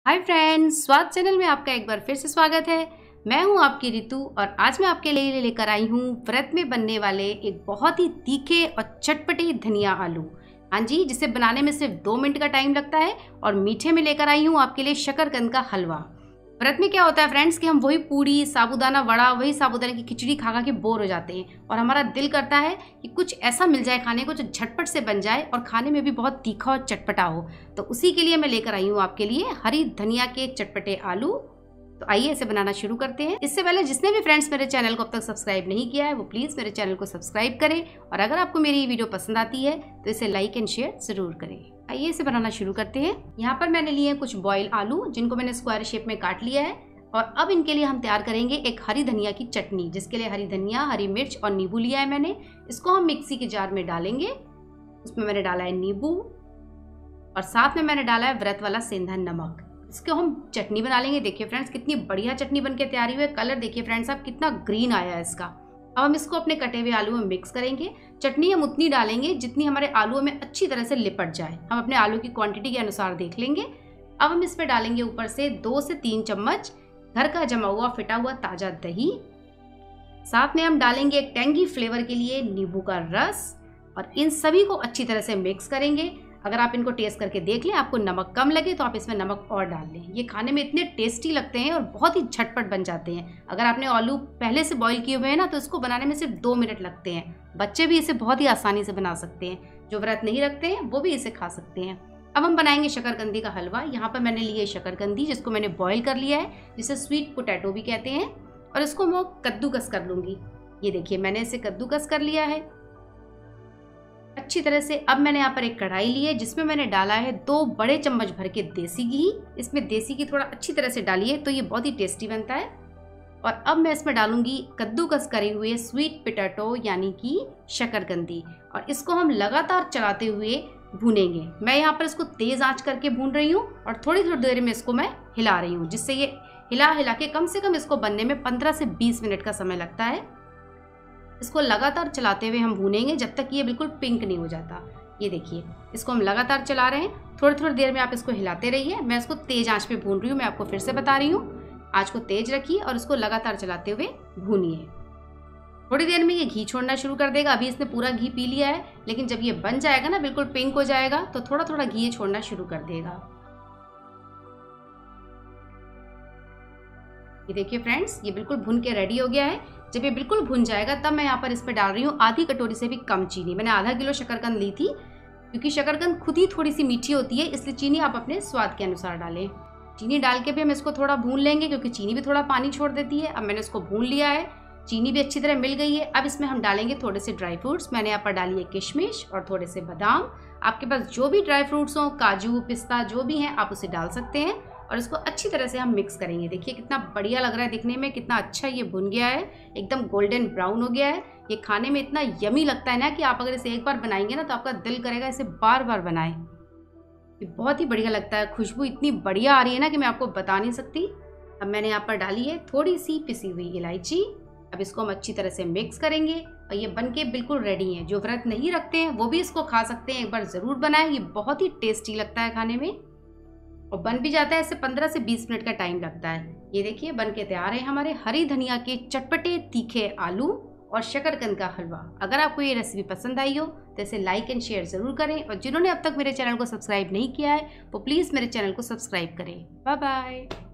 Hi friends, स्वाद channel में आपका एक बार फिर से स्वागत है। मैं हूं आपकी रितु और आज मैं आपके लिए लेकर आई हूं व्रत में बनने वाले एक बहुत ही तीखे और चटपटे धनिया आलू। हाँ जी, जिसे बनाने में सिर्फ 2 मिनट का टाइम लगता है। और मीठे में लेकर आई हूं आपके लिए शकरकंद का हलवा। व्रत में क्या होता है फ्रेंड्स कि हम वही पूड़ी, साबूदाना वड़ा, वही साबूदाना की खिचड़ी खा खा के बोर हो जाते हैं और हमारा दिल करता है कि कुछ ऐसा मिल जाए खाने को जो झटपट से बन जाए और खाने में भी बहुत तीखा और चटपटा हो। तो उसी के लिए मैं लेकर आई हूँ आपके लिए हरी धनिया के चटपटे आलू। तो आइए इसे बनाना शुरू करते हैं। इससे पहले जिसने भी फ्रेंड्स मेरे चैनल को अब तक सब्सक्राइब नहीं किया है वो प्लीज मेरे चैनल को सब्सक्राइब करें और अगर आपको मेरी ये वीडियो पसंद आती है तो इसे लाइक एंड शेयर जरूर करें। आइए इसे बनाना शुरू करते हैं। यहाँ पर मैंने लिए कुछ बॉयल आलू जिनको मैंने स्क्वायर शेप में काट लिया है और अब इनके लिए हम तैयार करेंगे एक हरी धनिया की चटनी, जिसके लिए हरी धनिया, हरी मिर्च और नींबू लिया है मैंने। इसको हम मिक्सी के जार में डालेंगे। उसमें मैंने डाला है नींबू और साथ में मैंने डाला है व्रत वाला सेंधा नमक। इसको हम चटनी बना लेंगे। देखिए फ्रेंड्स कितनी बढ़िया चटनी बनके तैयार हुई है। कलर देखिए फ्रेंड्स आप कितना ग्रीन आया है इसका। अब हम इसको अपने कटे हुए आलू में मिक्स करेंगे। चटनी हम उतनी डालेंगे जितनी हमारे आलूओं में अच्छी तरह से लिपट जाए। हम अपने आलू की क्वांटिटी के अनुसार देख लेंगे। अब हम इस पे डालेंगे ऊपर से 2 से 3 चम्मच घर का जमा हुआ फिटा हुआ ताजा दही। साथ में हम डालेंगे एक टेंगी फ्लेवर के लिए नींबू का रस और इन सभी को अच्छी तरह से मिक्स करेंगे। अगर आप इनको टेस्ट करके देख लें, आपको नमक कम लगे तो आप इसमें नमक और डाल लें। ये खाने में इतने टेस्टी लगते हैं और बहुत ही झटपट बन जाते हैं। अगर आपने आलू पहले से बॉईल किए हुए हैं ना तो इसको बनाने में सिर्फ 2 मिनट लगते हैं। बच्चे भी इसे बहुत ही आसानी से बना सकते हैं। जो व्रत नहीं रखते हैं वो भी इसे खा सकते हैं। अब हम बनाएंगे शकरकंदी का हलवा। यहाँ पर मैंने लिए शकरकंदी जिसको मैंने बॉईल कर लिया है, जिसे स्वीट पोटैटो भी कहते हैं, और इसको मैं कद्दूकस कर लूंगी। ये देखिए मैंने इसे कद्दूकस कर लिया है अच्छी तरह से। अब मैंने यहाँ पर एक कढ़ाई ली है जिसमें मैंने डाला है 2 बड़े चम्मच भर के देसी घी। इसमें देसी घी थोड़ा अच्छी तरह से डालिए तो ये बहुत ही टेस्टी बनता है। और अब मैं इसमें डालूंगी कद्दूकस करे हुए स्वीट पोटैटो यानी कि शकरकंदी, और इसको हम लगातार चलाते हुए भूनेंगे। मैं यहाँ पर इसको तेज आंच करके भून रही हूँ और थोड़ी थोड़ी देर में इसको मैं हिला रही हूँ, जिससे ये हिला हिला के कम से कम इसको बनने में 15 से 20 मिनट का समय लगता है। इसको लगातार चलाते हुए हम भूनेंगे जब तक ये बिल्कुल पिंक नहीं हो जाता। ये देखिए इसको हम लगातार चला रहे हैं। थोड़ी थोड़ी देर में आप इसको हिलाते रहिए। मैं इसको तेज आंच पे भून रही हूँ। मैं आपको फिर से बता रही हूँ, आंच को तेज रखिए और इसको लगातार चलाते हुए भूनिए। थोड़ी देर में ये घी छोड़ना शुरू कर देगा। अभी इसने पूरा घी पी लिया है, लेकिन जब ये बन जाएगा ना, बिल्कुल पिंक हो जाएगा, तो थोड़ा थोड़ा घी ये छोड़ना शुरू कर देगा। ये देखिए फ्रेंड्स ये बिल्कुल भुन के रेडी हो गया है। जब ये बिल्कुल भुन जाएगा तब मैं यहाँ पर इस पे डाल रही हूँ आधी कटोरी से भी कम चीनी। मैंने आधा किलो शकरकंद ली थी, क्योंकि शकरकंद खुद ही थोड़ी सी मीठी होती है, इसलिए चीनी आप अपने स्वाद के अनुसार डालें। चीनी डाल के भी हम इसको थोड़ा भून लेंगे, क्योंकि चीनी भी थोड़ा पानी छोड़ देती है। अब मैंने इसको भून लिया है, चीनी भी अच्छी तरह मिल गई है। अब इसमें हम डालेंगे थोड़े से ड्राई फ्रूट्स। मैंने यहाँ पर डाली है किशमिश और थोड़े से बादाम। आपके पास जो भी ड्राई फ्रूट्स हो, काजू, पिस्ता, जो भी हैं आप उसे डाल सकते हैं। और इसको अच्छी तरह से हम मिक्स करेंगे। देखिए कितना बढ़िया लग रहा है दिखने में, कितना अच्छा ये भुन गया है, एकदम गोल्डन ब्राउन हो गया है। ये खाने में इतना यमी लगता है ना कि आप अगर इसे एक बार बनाएंगे ना तो आपका दिल करेगा इसे बार बार बनाएं। ये बहुत ही बढ़िया लगता है। खुशबू इतनी बढ़िया आ रही है ना कि मैं आपको बता नहीं सकती। अब मैंने यहाँ पर डाली है थोड़ी सी पिसी हुई इलायची। अब इसको हम अच्छी तरह से मिक्स करेंगे और ये बनके बिल्कुल रेडी है। जो व्रत नहीं रखते हैं वो भी इसको खा सकते हैं। एक बार जरूर बनाएं, ये बहुत ही टेस्टी लगता है खाने में और बन भी जाता है। इससे 15 से 20 मिनट का टाइम लगता है। ये देखिए बन के तैयार है हमारे हरी धनिया के चटपटे तीखे आलू और शकरकंद का हलवा। अगर आपको ये रेसिपी पसंद आई हो तो इसे लाइक एंड शेयर जरूर करें, और जिन्होंने अब तक मेरे चैनल को सब्सक्राइब नहीं किया है वो प्लीज मेरे चैनल को सब्सक्राइब करें। Bye bye.